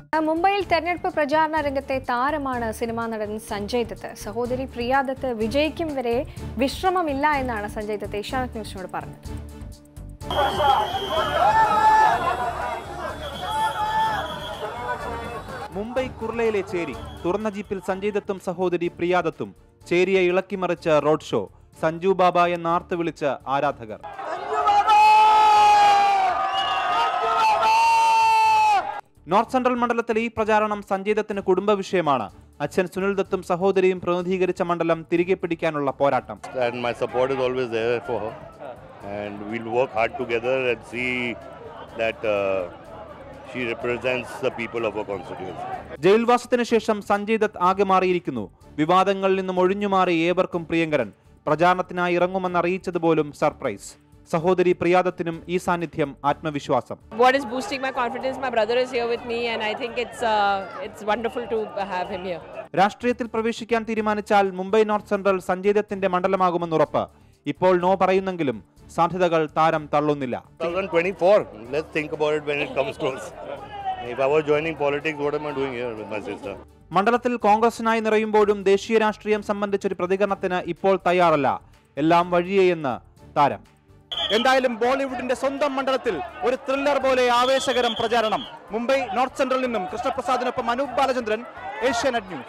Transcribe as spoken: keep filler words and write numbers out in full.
മുംബൈയിൽ തെരഞ്ഞെടുപ്പ് പ്രചാരണ രംഗത്തെ താരമാണ് സിനിമാ നടൻ സഞ്ജയ് ദത്ത്. സഹോദരി പ്രിയ ദത്ത് വിജയിക്കും വരെ വിശ്രമമില്ല എന്നാണ് സഞ്ജയ് ദത്ത് ഏഷ്യാനെറ്റ് ന്യൂസിനോട് പറഞ്ഞത്. മുംബൈ കുർളയിലെ ചേരി തുറന്ന ജീപ്പിൽ സഞ്ജയ് ദത്തും സഹോദരി പ്രിയ ദത്തും ചേരിയെ ഇളക്കിമറിച്ച് റോഡ് ഷോ. സഞ്ജു ബാബ എന്ന് ആർത്ത് വിളിച്ച് ആരാധകർ. നോർത്ത് സെൻട്രൽ മണ്ഡലത്തിലെ ഈ പ്രചാരണം സഞ്ജയ് ദത്തിന് കുടുംബ വിഷയമാണ്. അച്ഛൻ സുനിൽ ദത്തും സഹോദരിയും പ്രതിനിധീകരിച്ച മണ്ഡലം തിരികെ പിടിക്കാനുള്ള പോരാട്ടം. ജയിൽവാസത്തിന് ശേഷം സഞ്ജയ് ദത്ത് ആകെ മാറിയിരിക്കുന്നു. വിവാദങ്ങളിൽ നിന്നും ഒഴിഞ്ഞുമാറി ഏവർക്കും പ്രിയങ്കരൻ. പ്രചാരണത്തിനായി ഇറങ്ങുമെന്ന് അറിയിച്ചത് പോലും സർപ്രൈസ്. സഹോദരി പ്രിയ ദത്തിനും ഈ സാന്നിധ്യം ആത്മവിശ്വാസം. What is boosting my confidence? My brother is here with me and I think it's uh, it's wonderful to have him here. രാഷ്ട്രീയത്തിൽ പ്രവേശിക്കാൻ തീരുമാനിച്ചാൽ മുംബൈ നോർത്ത് സെൻട്രൽ സഞ്ജയ് ദത്തിന്റെ മണ്ഡലമാകുമെന്ന് ഉറപ്പ്. ഇപ്പോൾ നോ പറയുന്നെങ്കിലും സാധ്യതകൾ താരം തള്ളുന്നില്ല. twenty twenty-four, let's think about it when it comes close. If I was joining politics, what am I doing here with my sister? മണ്ഡലത്തിൽ കോൺഗ്രസിനായി നിറയുമ്പോഴും ദേശീയ രാഷ്ട്രീയം സംബന്ധിച്ചൊരു പ്രതികരണത്തിന് ഇപ്പോൾ തയ്യാറല്ല. എല്ലാം വഴിയെന്ന് താരം. എന്തായാലും ബോളിവുഡിന്റെ സ്വന്തം മണ്ഡലത്തിൽ ഒരു ത്രില്ലർ പോലെ ആവേശകരം പ്രചാരണം. മുംബൈ നോർത്ത് സെൻട്രലിൽ നിന്നും കൃഷ്ണപ്രസാദിനൊപ്പം അനൂപ് ബാലചന്ദ്രൻ, ഏഷ്യാനെറ്റ് ന്യൂസ്.